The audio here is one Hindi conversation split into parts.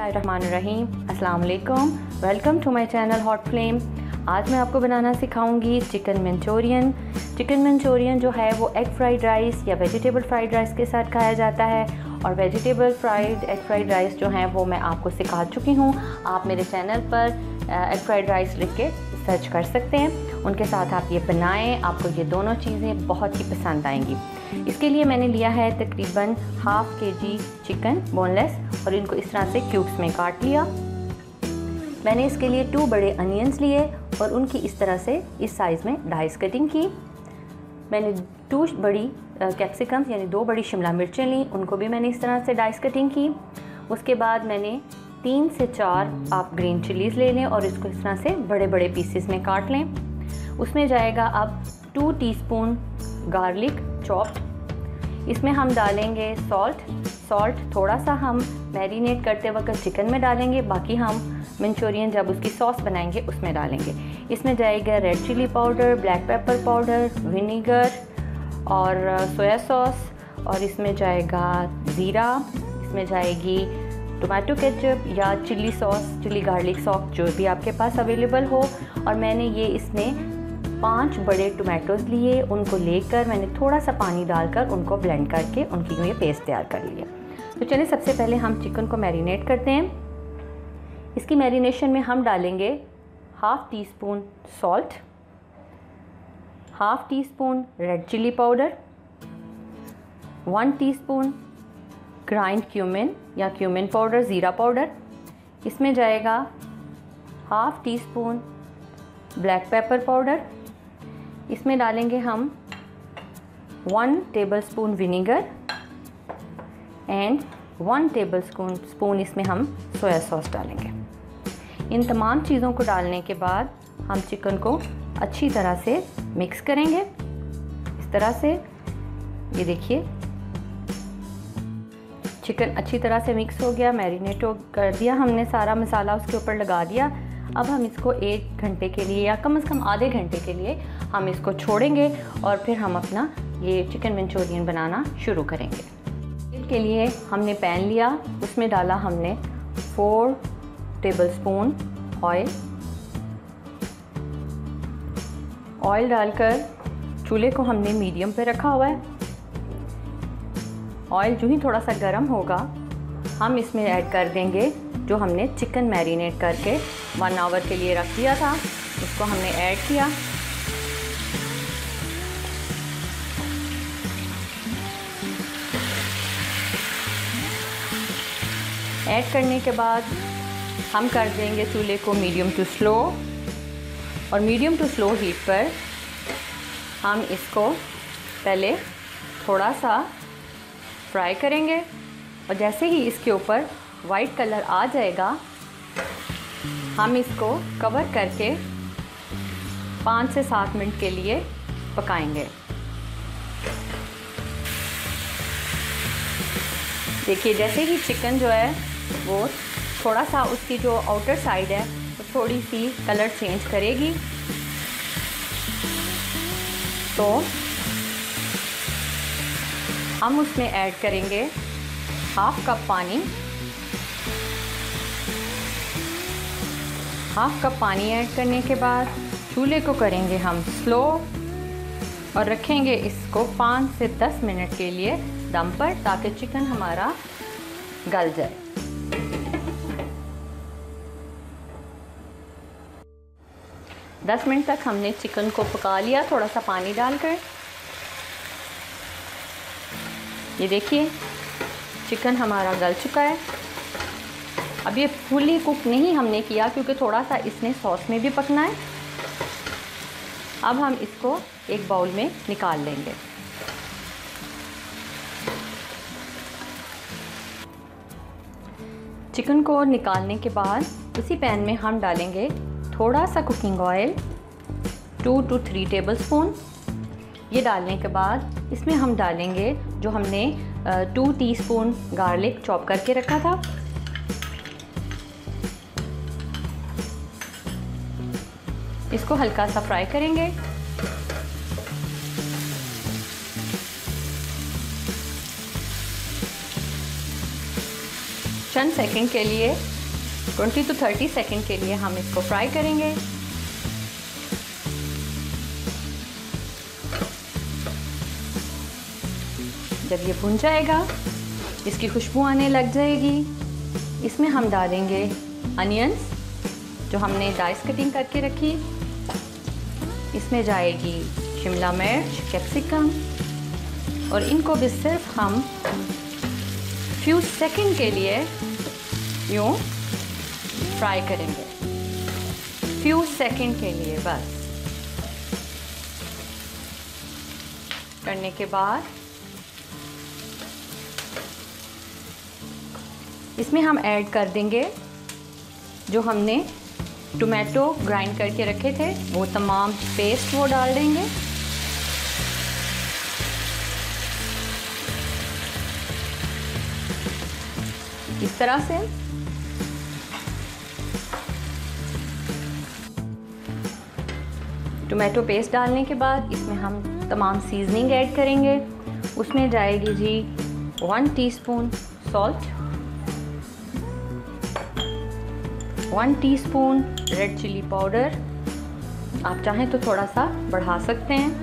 बिस्मिल्लाहिर्रहमानिर्रहीम, अस्सलाम वालेकुम। Welcome to my channel Hot Flame. आज मैं आपको बनाना सिखाऊंगी चिकन मंचूरियन। चिकन मंचूरियन जो है वो एग फ्राइड राइस या वेजिटेबल फ्राइड राइस के साथ खाया जाता है, और वेजिटेबल एग फ्राइड राइस जो है वो मैं आपको सिखा चुकी हूँ। आप मेरे चैनल पर एग फ्राइड राइस लिख के सर्च कर सकते हैं, उनके साथ आप ये बनाएं। आपको ये दोनों चीज़ें बहुत ही पसंद आएंगी। इसके लिए मैंने लिया है तकरीबन हाफ़ kg चिकन बोनलेस, और इनको इस तरह से क्यूब्स में काट लिया। मैंने इसके लिए 2 बड़े अनियंस लिए और उनकी इस तरह से इस साइज़ में डाइस कटिंग की। मैंने 2 बड़ी कैप्सिकम्स यानी 2 बड़ी शिमला मिर्चें ली, उनको भी मैंने इस तरह से डाइस कटिंग की। उसके बाद मैंने 3 से 4 आप ग्रीन चिलीज़ ले लें और इसको इस तरह से बड़े बड़े पीसेस में काट लें। उसमें जाएगा अब 2 टीस्पून गार्लिक चॉप्ड। इसमें हम डालेंगे सॉल्ट थोड़ा सा हम मैरिनेट करते वक्त चिकन में डालेंगे, बाकी हम मंचूरियन जब उसकी सॉस बनाएंगे उसमें डालेंगे। इसमें जाएगा red chilli powder, black pepper powder, vinegar और सोया सॉस, और इसमें जाएगा ज़ीरा, इसमें जाएगी टोमेटो केचप या chilli sauce, chilli garlic sauce जो भी आपके पास अवेलेबल हो। और मैंने ये इसमें 5 बड़े टोमेटोज़ लिए, उनको लेकर मैंने थोड़ा सा पानी डालकर उनको ब्लेंड करके उनकी ये पेस्ट तैयार कर लिया। तो चलिए सबसे पहले हम चिकन को मैरिनेट करते हैं। इसकी मैरिनेशन में हम डालेंगे half teaspoon salt, half teaspoon red chilli powder, 1 teaspoon grind cumin या क्यूमिन पाउडर, ज़ीरा पाउडर। इसमें जाएगा half teaspoon black pepper powder. इसमें डालेंगे हम 1 टेबलस्पून विनीगर एंड 1 टेबलस्पून इसमें हम सोया सॉस डालेंगे। इन तमाम चीज़ों को डालने के बाद हम चिकन को अच्छी तरह से मिक्स करेंगे। इस तरह से ये देखिए चिकन अच्छी तरह से मिक्स हो गया, मैरिनेट कर दिया हमने, सारा मसाला उसके ऊपर लगा दिया। अब हम इसको 1 घंटे के लिए या कम से कम आधे घंटे के लिए हम इसको छोड़ेंगे और फिर हम अपना ये चिकन मंचूरियन बनाना शुरू करेंगे। इसके लिए हमने पैन लिया, उसमें डाला हमने 4 टेबलस्पून ऑयल डालकर चूल्हे को हमने मीडियम पे रखा हुआ है। ऑयल जो ही थोड़ा सा गर्म होगा हम इसमें ऐड कर देंगे जो हमने चिकन मैरिनेट करके 1 आवर के लिए रख दिया था, उसको हमने ऐड किया। ऐड करने के बाद हम कर देंगे चूल्हे को मीडियम टू स्लो, और मीडियम टू स्लो हीट पर हम इसको पहले थोड़ा सा फ्राई करेंगे, और जैसे ही इसके ऊपर वाइट कलर आ जाएगा हम इसको कवर करके 5 से 7 मिनट के लिए पकाएंगे। देखिए जैसे ही चिकन जो है वो थोड़ा सा उसकी जो आउटर साइड है वो थोड़ी सी कलर चेंज करेगी, तो हम उसमें ऐड करेंगे हाफ़ कप पानी। हाफ़ कप पानी ऐड करने के बाद चूल्हे को करेंगे हम स्लो और रखेंगे इसको 5 से 10 मिनट के लिए दम पर, ताकि चिकन हमारा गल जाए। दस मिनट तक हमने चिकन को पका लिया थोड़ा सा पानी डालकर। ये देखिए चिकन हमारा गल चुका है। अब ये फुली कुक नहीं हमने किया क्योंकि थोड़ा सा इसने सॉस में भी पकना है। अब हम इसको एक बाउल में निकाल लेंगे। चिकन को निकालने के बाद उसी पैन में हम डालेंगे थोड़ा सा कुकिंग ऑयल, 2 to 3 टेबलस्पून। ये डालने के बाद इसमें हम डालेंगे जो हमने 2 टीस्पून गार्लिक चॉप करके रखा था। इसको हल्का सा फ्राई करेंगे। चंद सेकंड के लिए 20 to 30 सेकंड के लिए हम इसको फ्राई करेंगे। जब ये भुन जाएगा, इसकी खुशबू आने लग जाएगी, इसमें हम डालेंगे अनियंस जो हमने डाइस कटिंग करके रखी। इसमें जाएगी शिमला मिर्च, कैप्सिकम, और इनको भी सिर्फ हम फ्यू सेकंड के लिए यूँ फ्राई करेंगे, फ्यू सेकंड के लिए बस। करने के बाद इसमें हम ऐड कर देंगे जो हमने टोमेटो ग्राइंड करके रखे थे, वो तमाम पेस्ट वो डाल देंगे। इस तरह से टोमेटो पेस्ट डालने के बाद इसमें हम तमाम सीजनिंग ऐड करेंगे। उसमें जाएगी जी 1 teaspoon salt, 1 teaspoon red chilli powder, आप चाहें तो थोड़ा सा बढ़ा सकते हैं।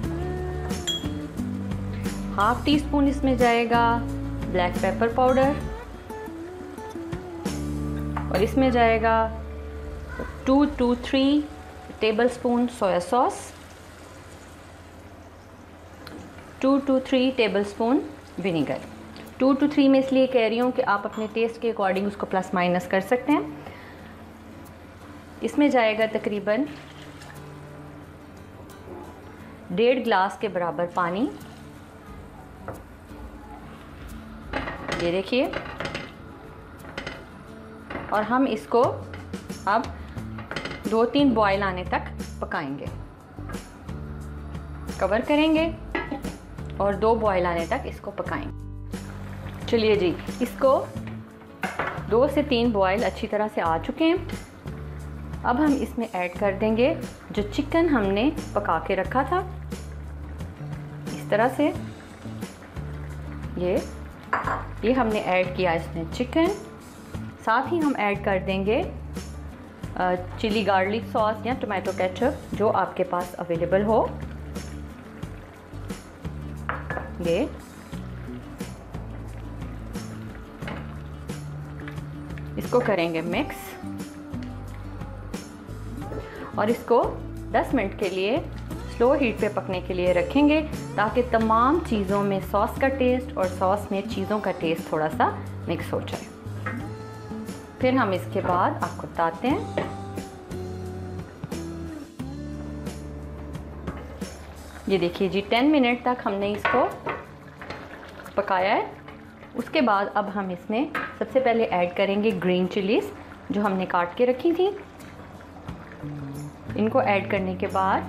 हाफ टी स्पून इसमें जाएगा ब्लैक पेपर पाउडर, और इसमें जाएगा 2 to 3 tablespoon soya sauce, 2 to 3 tablespoon vinegar. 2 to 3 में इसलिए कह रही हूँ कि आप अपने टेस्ट के अकॉर्डिंग उसको प्लस माइनस कर सकते हैं। इसमें जाएगा तकरीबन 1.5 गिलास के बराबर पानी, ये देखिए। और हम इसको अब 2-3 बॉयल आने तक पकाएंगे, कवर करेंगे और 2 बॉयल आने तक इसको पकाएंगे। चलिए जी, इसको 2 से 3 बॉयल अच्छी तरह से आ चुके हैं। अब हम इसमें ऐड कर देंगे जो चिकन हमने पका के रखा था, इस तरह से। ये हमने ऐड किया इसमें चिकन। साथ ही हम ऐड कर देंगे चिली गार्लिक सॉस या टोमेटो केचप जो आपके पास अवेलेबल हो। ये इसको करेंगे मिक्स और इसको 10 मिनट के लिए स्लो हीट पे पकने के लिए रखेंगे ताकि तमाम चीज़ों में सॉस का टेस्ट और सॉस में चीज़ों का टेस्ट थोड़ा सा मिक्स हो जाए। फिर हम इसके बाद आपको बताते हैं। ये देखिए जी, 10 मिनट तक हमने इसको पकाया है। उसके बाद अब हम इसमें सबसे पहले ऐड करेंगे ग्रीन चिलीज़ जो हमने काट के रखी थी। इनको ऐड करने के बाद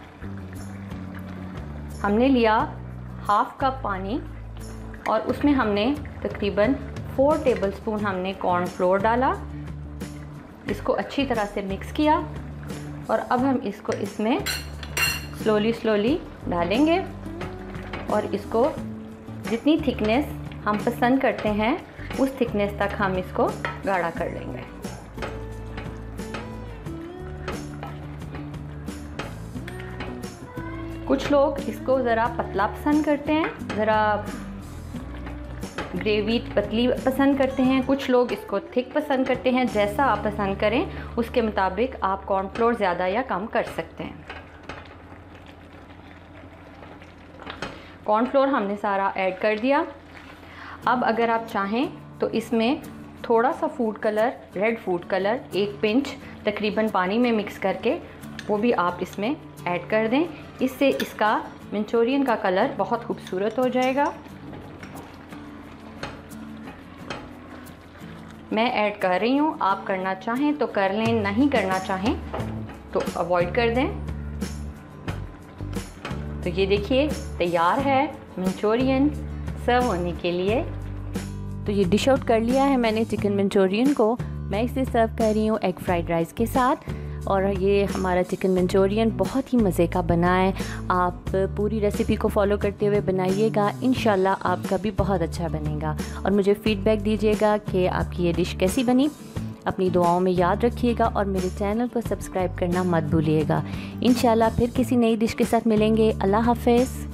हमने लिया 1/2 कप पानी और उसमें हमने तकरीबन 4 टेबलस्पून हमने कॉर्नफ्लोर डाला। इसको अच्छी तरह से मिक्स किया और अब हम इसको इसमें स्लोली डालेंगे और इसको जितनी थिकनेस हम पसंद करते हैं उस थिकनेस तक हम इसको गाढ़ा कर लेंगे। कुछ लोग इसको ज़रा पतला पसंद करते हैं, ज़रा ग्रेवी पतली पसंद करते हैं, कुछ लोग इसको थिक पसंद करते हैं। जैसा आप पसंद करें उसके मुताबिक आप कॉर्नफ्लोर ज़्यादा या कम कर सकते हैं। कॉर्नफ्लोर हमने सारा ऐड कर दिया। अब अगर आप चाहें तो इसमें थोड़ा सा food colour, red food colour 1 pinch तकरीबन पानी में मिक्स करके वो भी आप इसमें ऐड कर दें। इससे इसका मंचूरियन का कलर बहुत खूबसूरत हो जाएगा। मैं ऐड कर रही हूँ, आप करना चाहें तो कर लें, नहीं करना चाहें तो अवॉइड कर दें। तो ये देखिए तैयार है मंचूरियन सर्व होने के लिए। तो ये डिश आउट कर लिया है मैंने चिकन मंचूरियन को। मैं इसे सर्व कर रही हूँ एग फ्राइड राइस के साथ। और ये हमारा चिकन मंचूरियन बहुत ही मज़े का बना है। आप पूरी रेसिपी को फॉलो करते हुए बनाइएगा, इंशाल्लाह आपका भी बहुत अच्छा बनेगा। और मुझे फ़ीडबैक दीजिएगा कि आपकी ये डिश कैसी बनी। अपनी दुआओं में याद रखिएगा और मेरे चैनल को सब्सक्राइब करना मत भूलिएगा। इंशाल्लाह फिर किसी नई डिश के साथ मिलेंगे। अल्लाह हाफ़िज़।